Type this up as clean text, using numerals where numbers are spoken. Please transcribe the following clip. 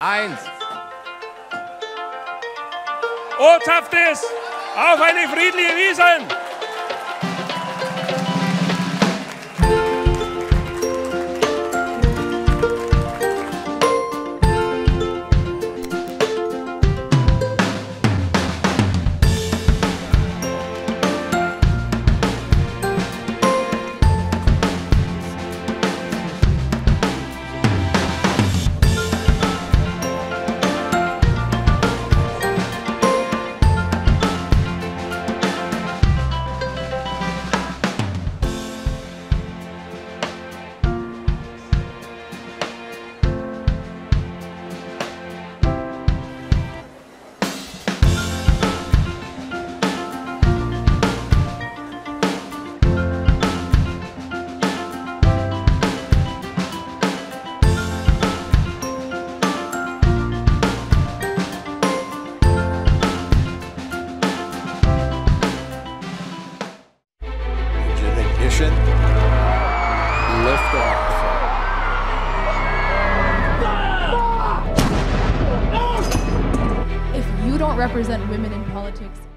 1. O-Tapftes auf eine friedliche Wiesn! Lift off. If you don't represent women in politics,